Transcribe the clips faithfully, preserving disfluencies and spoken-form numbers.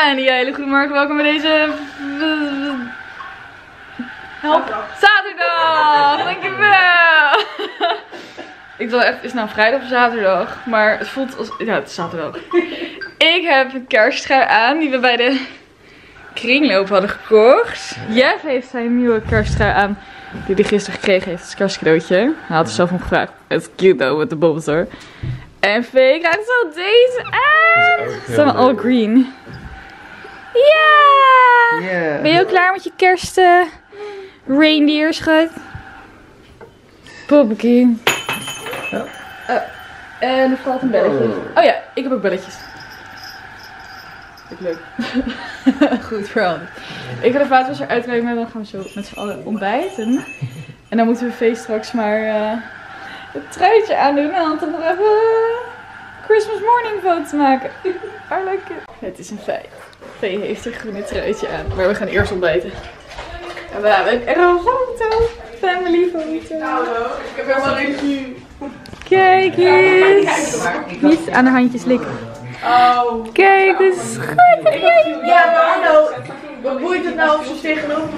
En ja, hele goedemorgen, welkom bij deze... Help. Zaterdag! Dankjewel! Ik dacht echt, is het nou vrijdag of zaterdag? Maar het voelt als... Ja, het is zaterdag. Ik heb een kersttrui aan die we bij de kringloop hadden gekocht. Jeff heeft zijn nieuwe kersttrui aan die hij gisteren gekregen heeft als kerstcadeautje. Hij had er zelf om gevraagd. Het is cute though, met de bobbles hoor. En Vee krijgt zo deze aan. Ze zijn all green. Ja! Yeah. Ben je ook klaar met je kerst uh, reindeer, schat? Poppetje. Oh. Uh, en er valt een belletje. Oh ja, ik heb ook belletjes. Vind ik leuk. Goed verhaal. Ik ga de vaatwasser uitruimen en dan gaan we zo met z'n allen ontbijten. En dan moeten we Vee straks maar uh, het truitje aandoen en dan toch nog even uh, Christmas morning foto's maken. I like it. Het is een feit. Vee heeft een groene truitje aan. Maar we gaan eerst ontbijten. En we hebben er een foto. Family foto. Hallo, ik heb helemaal geen. Kijk eens. Niet aan de handjes likken. Oh. Kijk eens. Schat. Ja, maar hallo. Wat boeit het nou of ze tegenover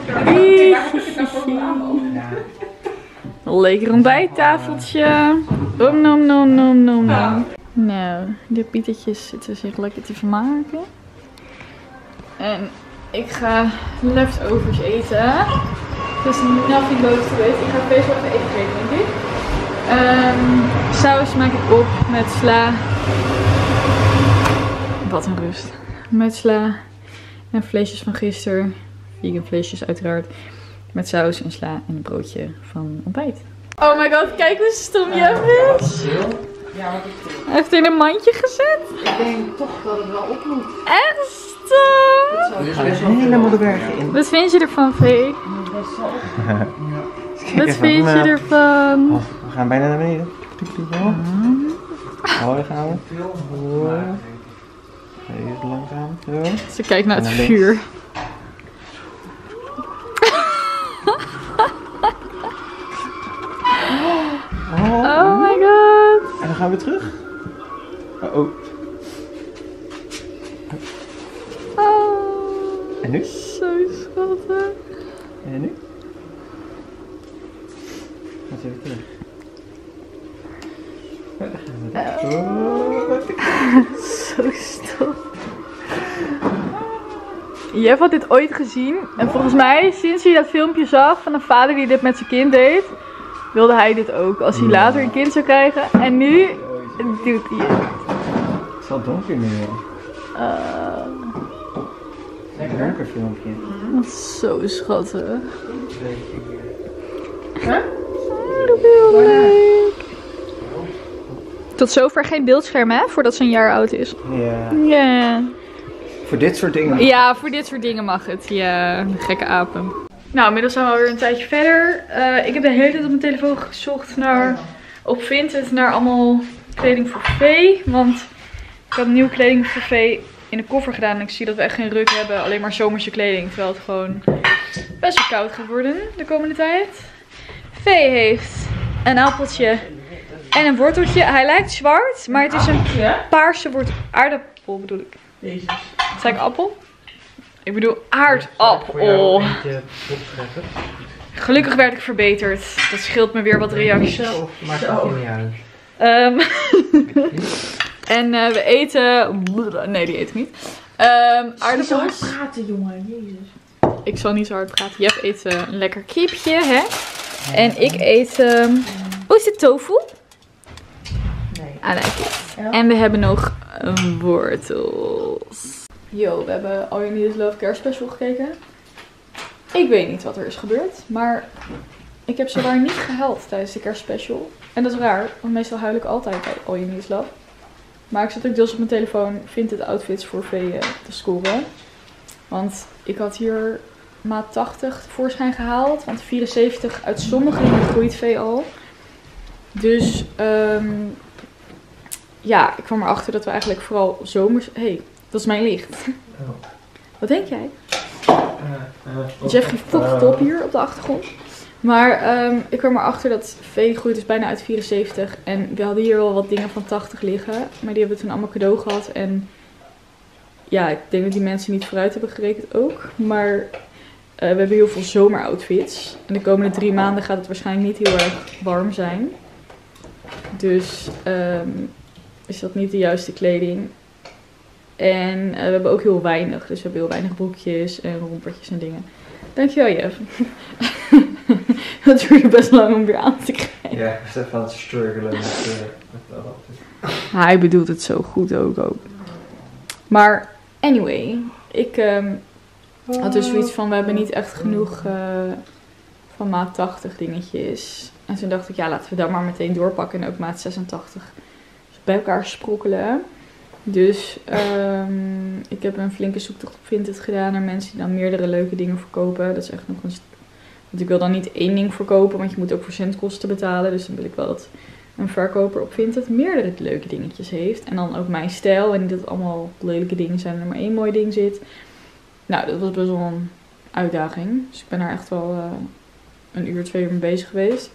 elkaar? Lekker ontbijttafeltje. Nom nom nom nom nom nom. Nou, de pietertjes zitten zich lekker te vermaken. En ik ga leftovers eten. Het is nothing boven te weten. Ik ga vlees wel even eten geven, denk ik. Um, saus maak ik op met sla. Wat een rust. Met sla en vleesjes van gisteren. Vegan vleesjes uiteraard. Met saus en sla en een broodje van ontbijt. Oh my god, kijk hoe stom Jeff is. Ja, wat is het? Hij heeft in een mandje gezet. Ik denk toch dat het wel oploopt. Echt stom. Er gaan helemaal de bergen in. Wat vind je ervan, Vee? Wat vind je ervan? Oh, we gaan bijna naar beneden. Oh, daar gaan we. Even langzaam. Zo. Ze kijkt naar het vuur. Oh my god. En dan gaan we terug. Oh, oh. Oh. En nu? Zo schattig. En nu? Gaan ze even terug. Ja, daar gaan we terug. Zo stom. Jeff had dit ooit gezien. En volgens mij, sinds hij dat filmpje zag van een vader die dit met zijn kind deed, wilde hij dit ook. Als hij later een kind zou krijgen. En nu doet hij het. Het is wel donker nu. Uh, Lekker donker filmpje. Dat is zo schattig. Huh? Oh, dat is heel leuk. Tot zover geen beeldscherm, hè? Voordat ze een jaar oud is. Ja. Ja. Voor dit soort dingen. Ja, voor dit soort dingen mag het. Ja, gekke apen. Nou, inmiddels zijn we alweer een tijdje verder. Uh, ik heb de hele tijd op mijn telefoon gezocht naar, op Vinted naar allemaal kleding voor Vee. Want ik had nieuwe kleding voor Vee in de koffer gedaan. En ik zie dat we echt geen ruk hebben. Alleen maar zomerse kleding. Terwijl het gewoon best wel koud gaat worden de komende tijd. Vee heeft een appeltje en een worteltje. Hij lijkt zwart, maar het is een paarse wortel. Aardappel bedoel ik. Jezus. Zei ik appel? Ik bedoel aardappel. Gelukkig werd ik verbeterd. Dat scheelt me weer wat reacties. Zo, maakt het niet uit. Um, en uh, we eten... Nee, die eten we niet. Um, aardappels. Zo hard praten, jongen. Jezus. Ik zal niet zo hard praten. Jeff eet uh, een lekker kipje, hè? En ik eet... Um... Oh, is dit tofu? Nee. I like it. Ja. En we hebben nog um, wortels. Yo, we hebben All You Need Is Love kerstspecial gekeken. Ik weet niet wat er is gebeurd, maar ik heb zowaar niet gehuild tijdens de kerstspecial. En dat is raar, want meestal huil ik altijd bij All You Need Is Love. Maar ik zat ook deels op mijn telefoon Vinted outfits voor Vee te scoren. Want ik had hier maat tachtig tevoorschijn gehaald, want vierenzeventig uit sommige dingen groeit Vee al. Dus um, ja, ik kwam erachter dat we eigenlijk vooral zomers... Hé, hey, dat is mijn licht. Oh. Wat denk jij? Uh, uh, Jeffrey vocht op hier op de achtergrond. Maar um, ik kwam erachter dat Vee groeit dus bijna uit vierenzeventig. En we hadden hier wel wat dingen van tachtig liggen. Maar die hebben we toen allemaal cadeau gehad. En ja, ik denk dat die mensen niet vooruit hebben gerekend ook. Maar uh, we hebben heel veel zomeroutfits. En de komende drie maanden gaat het waarschijnlijk niet heel erg warm zijn. Dus um, is dat niet de juiste kleding. En uh, we hebben ook heel weinig. Dus we hebben heel weinig broekjes en rompertjes en dingen. Dankjewel, Jeff. Dat duurde best lang om weer aan te krijgen. Ja, ik was even aan het struggelen met, uh, met de outfit. Hij bedoelt het zo goed ook. ook. Maar anyway, ik um, had dus zoiets van, we hebben niet echt genoeg uh, van maat tachtig dingetjes. En toen dacht ik, ja, laten we dat maar meteen doorpakken en ook maat zesentachtig. Dus bij elkaar sprokkelen. Dus um, ik heb een flinke zoektocht op Vinted gedaan naar mensen die dan meerdere leuke dingen verkopen. Dat is echt nog een... Want ik wil dan niet één ding verkopen, want je moet ook verzendkosten betalen. Dus dan wil ik wel dat een verkoper op Vinted meerdere leuke dingetjes heeft. En dan ook mijn stijl en niet dat het allemaal lelijke dingen zijn en er maar één mooi ding zit. Nou, dat was best wel een uitdaging. Dus ik ben daar echt wel uh, een uur, twee uur mee bezig geweest.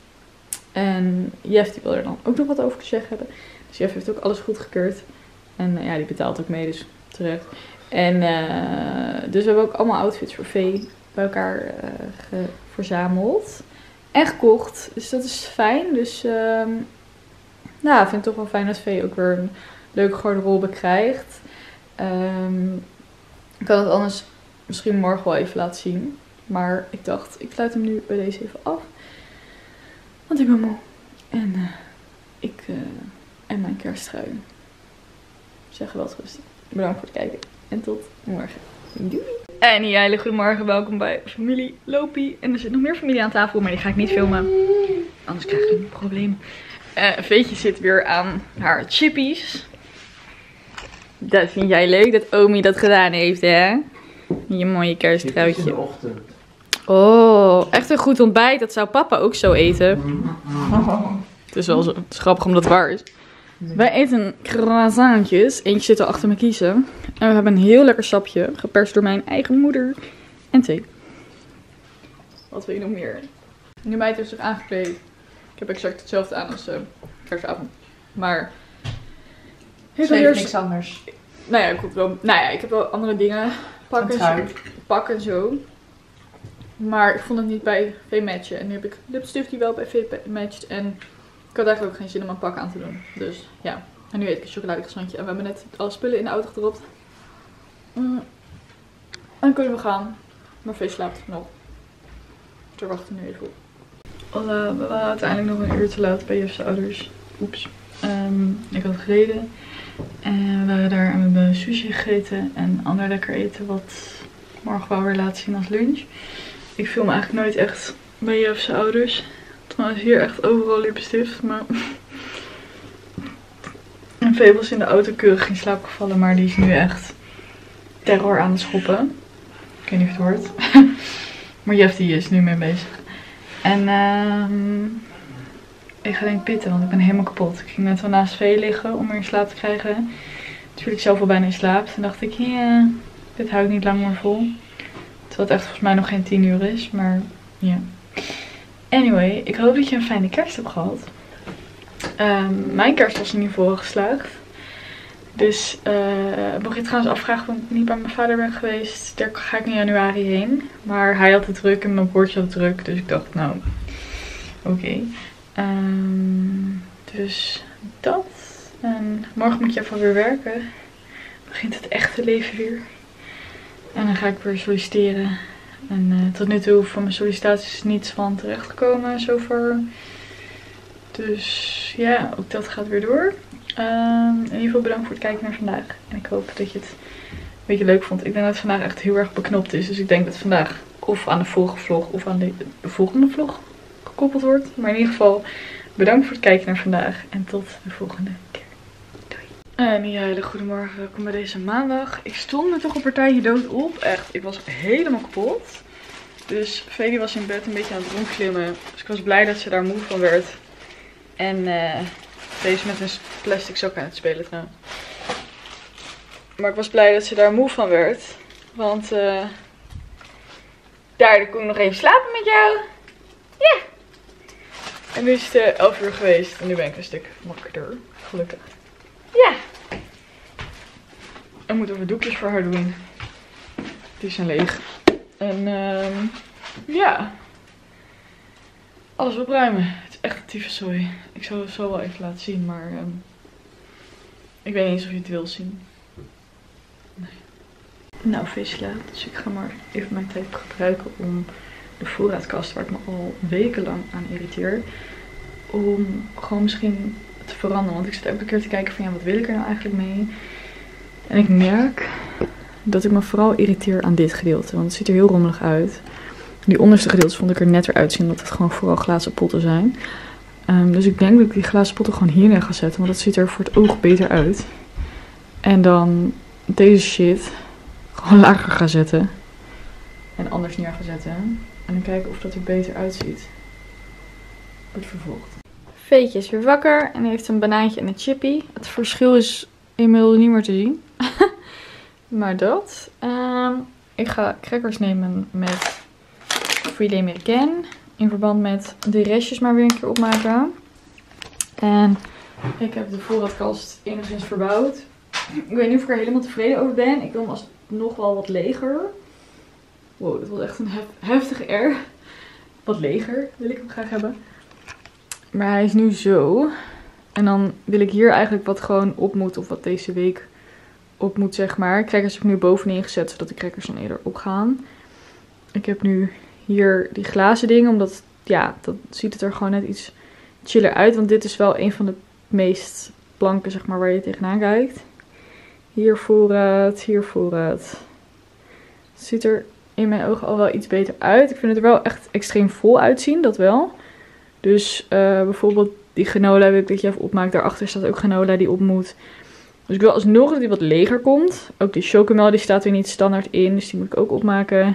En Jeff die wil er dan ook nog wat over te zeggen hebben. Dus Jeff heeft ook alles goedgekeurd. En uh, ja, die betaalt ook mee, dus terecht. En uh, dus we hebben ook allemaal outfits voor Vee bij elkaar uh, verzameld. En gekocht. Dus dat is fijn. Dus uh, nou, ik vind het toch wel fijn dat Vee ook weer een leuke garderobe krijgt. Um, ik kan het anders misschien morgen wel even laten zien. Maar ik dacht, ik sluit hem nu bij deze even af. Want ik ben moe. En uh, ik uh, en mijn kersttrui. Zeg wel rustig. Bedankt voor het kijken. En tot morgen. Doei! En een hele goedemorgen. Welkom bij familie Lopie. En er zit nog meer familie aan tafel, maar die ga ik niet filmen. Anders krijg ik een probleem. Uh, Veetje zit weer aan haar chippies. Dat vind jij leuk dat Omi dat gedaan heeft, hè? Je mooie kersttruitje. In de ochtend. Oh, echt een goed ontbijt. Dat zou papa ook zo eten. Het is wel zo, het is grappig omdat het waar is. Wij eten croissantjes. Eentje zit al achter me kiezen. En we hebben een heel lekker sapje. Geperst door mijn eigen moeder. En thee. Wat wil je nog meer? Nu meid heeft zich aangekleed. Ik heb exact hetzelfde aan als uh, kerstavond. Maar... Ze heeft eerst... niks anders. Nou ja, ik heb wel, nou ja, ik heb wel andere dingen. Pakken, pakken en zo. Maar ik vond het niet bij Vee matchen. En nu heb ik lipstift die wel bij Vee matcht. En... ik had eigenlijk ook geen zin om een pak aan te doen. Dus ja. En nu eet ik een chocoladecroissantje. En we hebben net alle spullen in de auto gedropt. Mm. En dan kunnen we gaan. Maar Vee slaapt nog. Dus we wachten nu even op. Hola, we waren uiteindelijk nog een uur te laat bij Jeff's ouders. Oeps. Um, ik had gereden. En we waren daar en we hebben sushi gegeten. En ander lekker eten wat morgen wel weer laten zien als lunch. Ik film eigenlijk nooit echt bij Jeff's ouders. Trouwens, hier echt overal lipstift, maar... En Vee was in de auto keurig in slaap gevallen, maar die is nu echt terror aan het schoppen. Ik weet niet of je het hoort. Maar Jeff die is nu mee bezig. En uh, ik ga denk ik pitten, want ik ben helemaal kapot. Ik ging net wel naast Vee liggen om weer in slaap te krijgen. Toen viel ik zelf al bijna in slaap. Toen dacht ik, ja, dit hou ik niet lang meer vol. Terwijl het echt volgens mij nog geen tien uur is, maar ja. Anyway, ik hoop dat je een fijne kerst hebt gehad. Um, mijn kerst was in ieder geval geslaagd. Dus uh, mocht je trouwens afvragen waarom ik niet bij mijn vader ben geweest. Daar ga ik in januari heen. Maar hij had het druk en mijn broertje had het druk. Dus ik dacht, nou, oké. Okay. Um, dus dat. En morgen moet je even weer werken. Begint het echte leven weer. En dan ga ik weer solliciteren. En uh, tot nu toe van mijn sollicitaties niets van terecht gekomen, zover. Dus ja, ook dat gaat weer door. Um, in ieder geval bedankt voor het kijken naar vandaag. En ik hoop dat je het een beetje leuk vond. Ik denk dat het vandaag echt heel erg beknopt is. Dus ik denk dat het vandaag of aan de volgende vlog of aan de, de volgende vlog gekoppeld wordt. Maar in ieder geval bedankt voor het kijken naar vandaag. En tot de volgende keer. Doei. En een hele goedemorgen. Welkom bij deze maandag. Ik stond me toch een partijtje dood op. Echt, ik was helemaal kapot. Dus Vee was in bed een beetje aan het rondglimmen. Dus ik was blij dat ze daar moe van werd. En uh, deze met een plastic zak aan het spelen trouwens. Maar ik was blij dat ze daar moe van werd. Want uh, daar kon ik nog even slapen met jou. Ja. Yeah. En nu is het uh, elf uur geweest. En nu ben ik een stuk wakkerder. Gelukkig. Ja. En moeten we doekjes voor haar doen. Die zijn leeg. En um, ja. Alles opruimen. Het is echt een tyfuszooi. Ik zal het zo wel even laten zien, maar um, ik weet niet eens of je het wil zien. Nee. Nou, feestje laat. Dus ik ga maar even mijn tijd gebruiken om de voorraadkast, waar ik me al wekenlang aan irriteer, om gewoon misschien te veranderen. Want ik zit elke keer te kijken van ja, wat wil ik er nou eigenlijk mee? En ik merk dat ik me vooral irriteer aan dit gedeelte. Want het ziet er heel rommelig uit. Die onderste gedeeltes vond ik er netter uitzien, omdat het gewoon vooral glazen potten zijn. Um, dus ik denk dat ik die glazen potten gewoon hier neer ga zetten. Want dat ziet er voor het oog beter uit. En dan deze shit gewoon lager ga zetten. En anders neer ga zetten. En dan kijken of dat er beter uitziet. Wordt vervolgd. Veetje is weer wakker en heeft een banaantje en een chippy. Het verschil is inmiddels niet meer te zien. Maar dat. Um, ik ga crackers nemen met Fruits Americain. In verband met de restjes maar weer een keer opmaken. En ik heb de voorraadkast enigszins verbouwd. Ik weet niet of ik er helemaal tevreden over ben. Ik wil hem alsnog wel wat leger. Wow, dat was echt een hef heftige air. Wat leger wil ik hem graag hebben. Maar hij is nu zo. En dan wil ik hier eigenlijk wat gewoon op moet. Of wat deze week op moet, zeg maar. Crackers heb ik nu bovenin gezet, zodat de crackers dan eerder opgaan. Ik heb nu hier die glazen dingen. Omdat, ja, dat ziet het er gewoon net iets chiller uit. Want dit is wel een van de meest blanke, zeg maar, waar je tegenaan kijkt. Hier voorraad, hier voorraad. Het ziet er in mijn ogen al wel iets beter uit. Ik vind het er wel echt extreem vol uitzien, dat wel. Dus uh, bijvoorbeeld die granola wil ik dat je even opmaakt. Daarachter staat ook granola die op moet. Dus ik wil alsnog dat die wat leger komt. Ook die chocomel die staat weer niet standaard in. Dus die moet ik ook opmaken.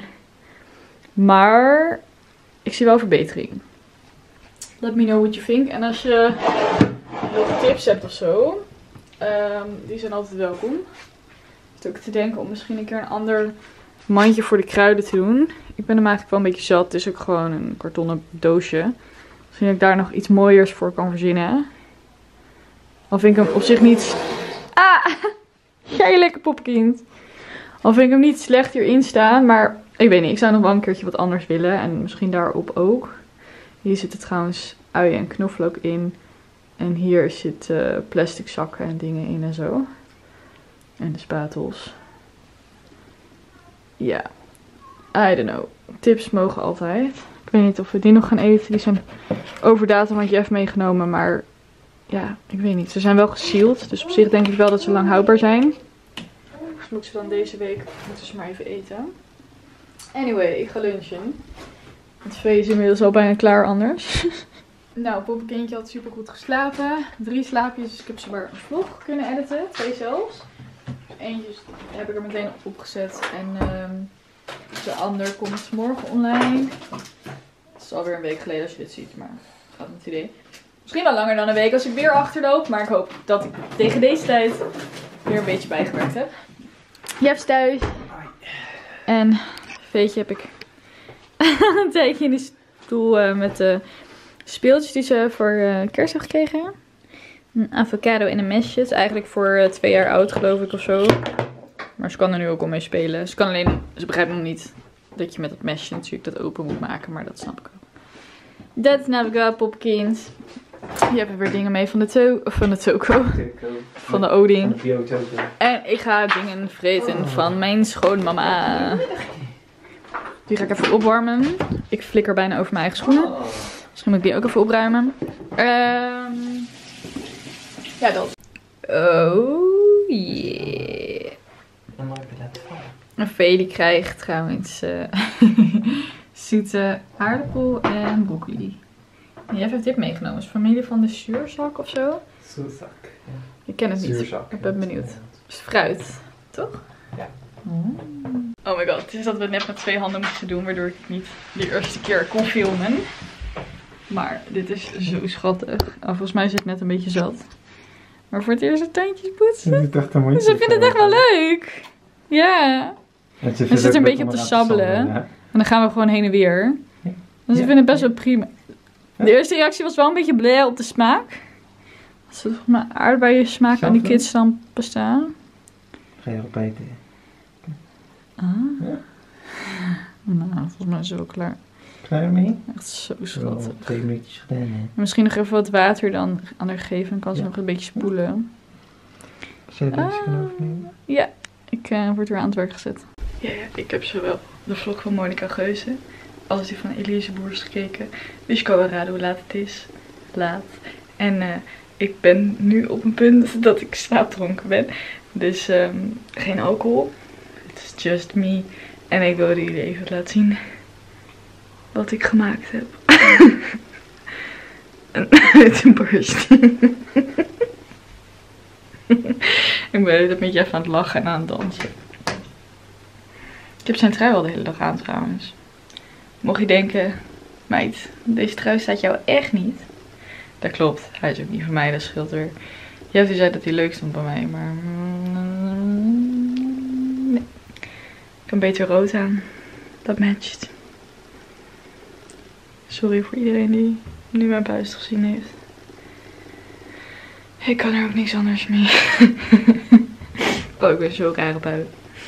Maar ik zie wel verbetering. Let me know what you think. En als je nog tips hebt of zo. Um, die zijn altijd welkom. Ik zit ook te denken om misschien een keer een ander mandje voor de kruiden te doen. Ik ben hem eigenlijk wel een beetje zat. Het is ook gewoon een kartonnen doosje. Misschien dat ik daar nog iets mooiers voor kan verzinnen. Al vind ik hem op zich niet... Ah! Jij lekker popkind. Al vind ik hem niet slecht hierin staan. Maar ik weet niet. Ik zou nog wel een keertje wat anders willen. En misschien daarop ook. Hier zitten trouwens uien en knoflook in. En hier zitten uh, plastic zakken en dingen in en zo. En de spatels. Ja. Yeah. I don't know. Tips mogen altijd. Ik weet niet of we die nog gaan eten. Die zijn over datum had Jeff meegenomen. Maar ja, ik weet niet. Ze zijn wel gesealed. Dus op zich denk ik wel dat ze lang houdbaar zijn. Dus moet ze dan deze week moeten ze maar even eten. Anyway, ik ga lunchen. Het vee is inmiddels al bijna klaar anders. Nou, poppenkindje had super goed geslapen. Drie slaapjes, dus ik heb ze maar een vlog kunnen editen. Twee zelfs. Eentje heb ik er meteen opgezet. En um, de ander komt morgen online. Het is alweer een week geleden als je dit ziet, maar gaat met het idee. Misschien wel langer dan een week als ik weer achterloop. Maar ik hoop dat ik tegen deze tijd weer een beetje bijgewerkt heb. Jeff is thuis. En Veetje heb ik een tijdje in de stoel uh, met de speeltjes die ze voor uh, kerst heeft gekregen. Een avocado in een mesje. Het is eigenlijk voor uh, twee jaar oud, geloof ik, of zo. Maar ze kan er nu ook al mee spelen. Ze kan alleen, ze begrijpt nog niet dat je met dat mesje natuurlijk dat open moet maken. Maar dat snap ik wel. Dat snap ik wel, popkind. Je hebt weer dingen mee van de, to van de toko. Van de Odin. En ik ga dingen vreten van mijn schoonmama. Die ga ik even opwarmen. Ik flikker bijna over mijn eigen schoenen. Misschien moet ik die ook even opruimen. Um, ja, dat. Oh, yeah. Een vee die krijgt trouwens uh, zoete aardappel en broccoli. En Jeff heeft dit meegenomen. Is familie van de zuurzak of zo? Zuurzak, ja. Ik ken het niet. Zuurzak. Ik ben benieuwd. Het is fruit, toch? Ja. Mm. Oh my god, het is dat we het net met twee handen moesten doen, waardoor ik het niet de eerste keer kon filmen. Maar dit is zo schattig. Oh, volgens mij zit het net een beetje zat. Maar voor het eerst de tandjes poetsen. Het is echt een moeite. Ze vinden het echt wel leuk. Ja. En ze zit er een beetje op te sabbelen. Ja. En dan gaan we gewoon heen en weer. Dus ik vind het best wel prima. De eerste reactie was wel een beetje blij op de smaak. Als er toch maar aardbeien smaak aan die kids dan bestaan. ga je erop eten. Ah. Ja? Nou, volgens mij is het wel klaar. Klaar ermee? Echt zo Zo, schattig. twee minuutjes gedaan, hè. Misschien nog even wat water dan aan haar geven en kan ze Ja. nog een beetje spoelen. Zou je deze Ah. kunnen overnemen? Ja, ik uh, word weer aan het werk gezet. Ja, ja, ik heb zowel de vlog van Monica Geuze als die van Elise Boers gekeken. Dus je kan wel raden hoe laat het is. Laat. En uh, ik ben nu op een punt dat ik slaapdronken ben. Dus um, geen alcohol. It's just me. En ik wilde jullie even laten zien wat ik gemaakt heb. Met een borst. Ik ben altijd met Jeff aan het lachen en aan het dansen. Ik heb zijn trui al de hele dag aan trouwens. Mocht je denken, meid, deze trui staat jou echt niet. Dat klopt, hij is ook niet van mij, dat scheelt weer. Jeff zei dat hij leuk stond bij mij, maar nee. Ik kan beter rood aan. Dat matcht. Sorry voor iedereen die nu mijn puist gezien heeft. Ik kan er ook niks anders mee. Oh, ik ben zo rare bui.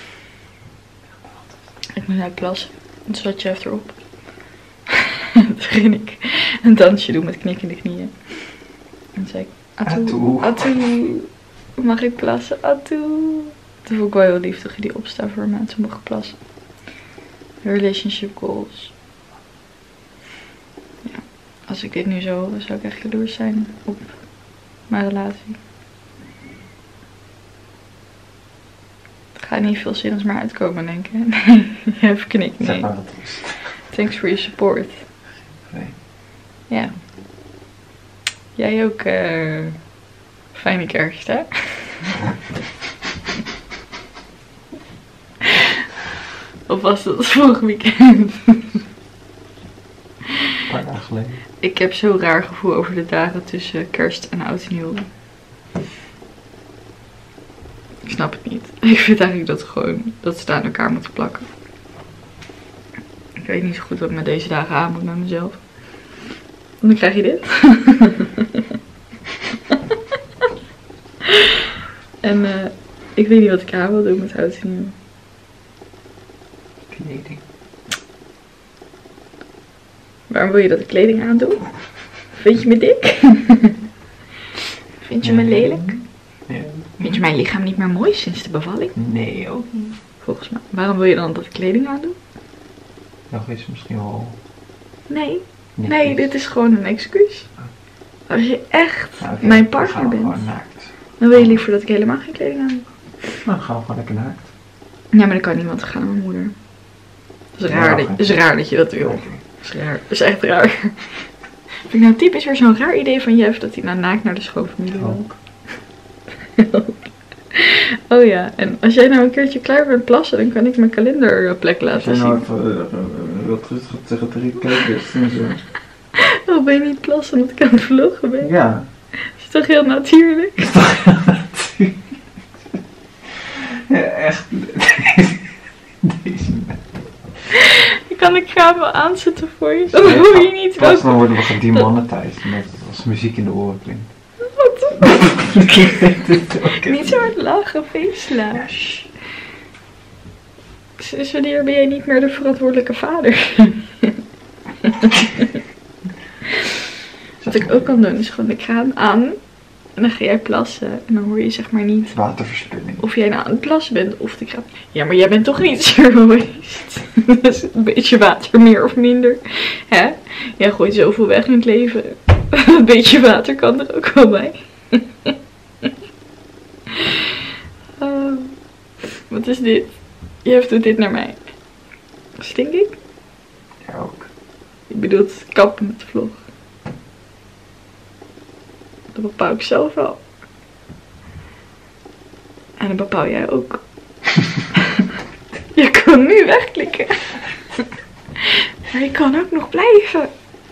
Ik moet uit plassen. Het zat je even erop. Toen ging ik een dansje doen met knikkende knieën. En toen zei ik, atoe, atoe, mag ik plassen? Atoe. Toen vond ik wel heel lief, toen ging die opstaan voor me en toen mocht ik plassen. Relationship goals. Ja, als ik dit nu zo hoor, zou ik echt jaloers zijn op mijn relatie. Er gaat niet veel zinnigs meer uitkomen, denk ik. Nee, je hebt knikt. Nee. Thanks for your support. Nee. Ja. Jij ook uh, fijne kerst, hè? Of was het vorig weekend? Een paar dagen geleden. Ik heb zo'n raar gevoel over de dagen tussen kerst en oud en nieuw. Ik snap het niet. Ik vind eigenlijk dat gewoon dat ze aan elkaar moeten plakken. Ik weet niet zo goed wat ik met deze dagen aan moet met mezelf. En dan krijg je dit. En uh, ik weet niet wat ik aan wil doen met oud en nieuw. Kleding. Waarom wil je dat ik kleding aandoe? Vind je me dik? Vind je me lelijk? Ja. Vind je mijn lichaam niet meer mooi sinds de bevalling? Nee, ook niet. Volgens mij. Waarom wil je dan dat ik kleding aandoe? Nog is misschien wel... Nee. Nee, Nee, dit is gewoon een excuus. Als je echt nou, okay, mijn partner dan gaan we bent, gewoon naakt. dan wil je liever dat ik helemaal geen kleding aan doe. Nou, dan gaan we gewoon lekker naakt. Ja, maar dan kan niemand gaan aan mijn moeder. Dat is raar, dat, dat is raar dat je dat wil. Okay. Dat is raar. Dat is echt raar. Vind ik nou typisch weer zo'n raar idee van Jeff dat hij nou naakt naar de schoonfamilie wil. Oh ja, en als jij nou een keertje klaar bent plassen, dan kan ik mijn kalenderplek laten zien. Als jij nou even uh, wat terug gaat zeggen tegen de kijkers en zo. Oh, ben je niet plassen omdat ik aan het vloggen ben? Ja. Dat is toch heel natuurlijk? Dat is toch heel natuurlijk? Ja, echt. Deze Ik kan de kabel aanzetten voor je. Dan hoor je niet wat. wat. Dan worden we gedemonetized omdat het als muziek in de oren klinkt. Wat? Niet zo hard lachen, feestla. Sinds wanneer ben jij niet meer de verantwoordelijke vader? Wat ik ook kan doen is gewoon de kraan aan. En dan ga jij plassen. En dan hoor je zeg maar niet Waterverspilling. of jij nou aan het plassen bent of de kraan. Ja, maar jij bent toch niet geweest. Dus een beetje water meer of minder. Hè? Jij gooit zoveel weg in het leven. Een beetje water kan er ook wel bij. Oh, wat is dit? Je doet dit naar mij. Stink ik? Ja, ook. Je bedoelt kappen met de vlog. Dat bepaal ik zelf wel. En dat bepaal jij ook. Je kan nu wegklikken. Maar je kan ook nog blijven.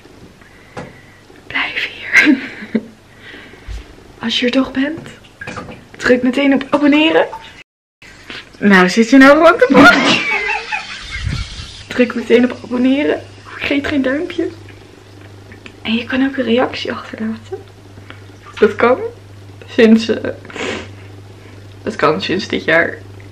Blijf hier. Als je er toch bent, druk meteen op abonneren. Nou, zit je nou gewoon te wachten? Druk meteen op abonneren. Vergeet geen duimpje. En je kan ook een reactie achterlaten. Dat kan. Sinds, uh, dat kan sinds dit jaar.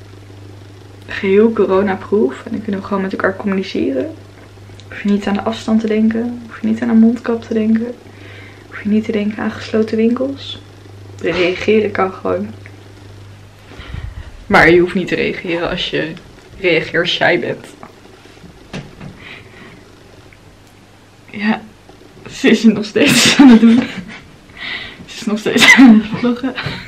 geheel coronaproof. En dan kunnen we gewoon met elkaar communiceren. Hoef je niet aan de afstand te denken. Hoef je niet aan een mondkap te denken. Hoef je niet te denken aan gesloten winkels. Reageren kan gewoon. Maar je hoeft niet te reageren als je reageert shy bent. Ja, ze is het nog steeds aan het doen. Ze is nog steeds aan het vloggen.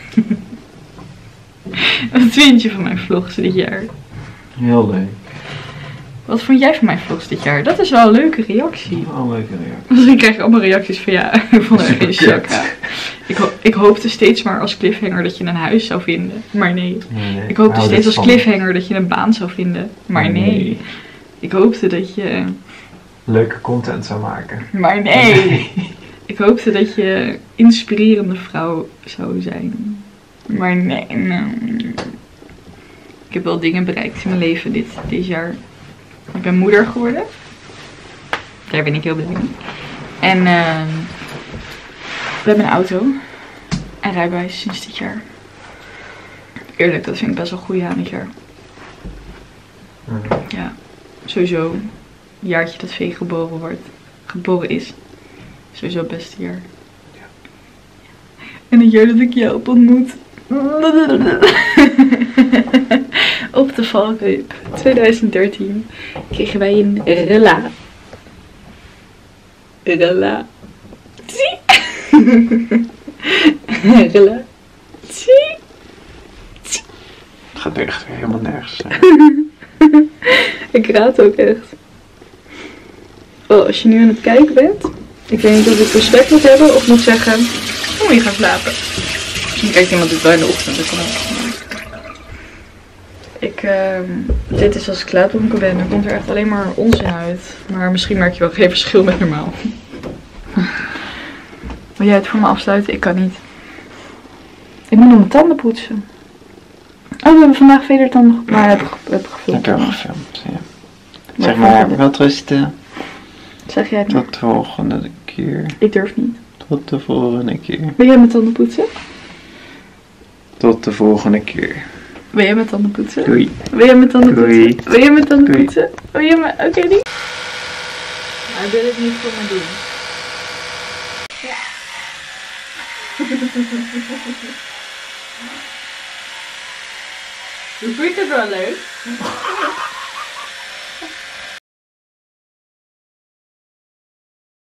Wat vind je van mijn vlogs dit jaar? Heel leuk. Wat vond jij van mijn vlogs dit jaar? Dat is wel een leuke reactie. Wel een leuke reactie. Misschien krijg ik allemaal reacties van ja, ik vond het geen chakra. Ik, ho ik hoopte steeds maar als cliffhanger dat je een huis zou vinden. Maar nee. Nee, nee. Ik hoopte Hou steeds dit als van. cliffhanger dat je een baan zou vinden. Maar nee. Nee. Ik hoopte dat je... Leuke content zou maken. Maar nee. Ik hoopte dat je inspirerende vrouw zou zijn. Maar nee. nee. Ik heb wel dingen bereikt in mijn leven dit, dit jaar. Ik ben moeder geworden. Daar ben ik heel blij mee. En uh, we hebben een auto. En rijbewijs sinds dit jaar. Eerlijk, dat vind ik best wel goed aan dit jaar. Mm. Ja, sowieso. Een jaartje dat Vee geboren wordt. Geboren is. Sowieso het beste jaar. Ja. En het jaar dat ik jou op ontmoet. Op de Valreep twintig dertien kregen wij een rela. Rela. Zie. Rela. Zie. Het gaat echt weer helemaal nergens zijn. Ik raad ook echt. Oh, als je nu aan het kijken bent. Ik weet niet of ik respect moet hebben of moet zeggen. Oh, je gaat slapen. Misschien kijkt iemand dit wel in de ochtend. Dat kan ook. Ik, uh, dit is als ik slaapdronken ben. Dan komt er echt alleen maar onzin uit. Maar misschien merk je wel geen verschil met normaal. Wil jij het voor me afsluiten? Ik kan niet. Ik moet nog mijn tanden poetsen. Oh, we hebben vandaag vele tanden. Maar heb ik heb gefilmd. Ik heb gefilmd, ja. Maar Zeg maar, verder- wat rusten. Zeg jij het maar. Tot de volgende keer. Ik durf niet. Tot de volgende keer. Wil jij mijn tanden poetsen? Tot de volgende keer. Wil jij mijn tanden poetsen? Doei. Wil jij mijn tanden Doei. poetsen? Wil jij mijn tanden Doei. poetsen? Wil jij mijn... Oké, okay, die. Hij wil het niet voor me doen. Ja. Je vindt het wel leuk.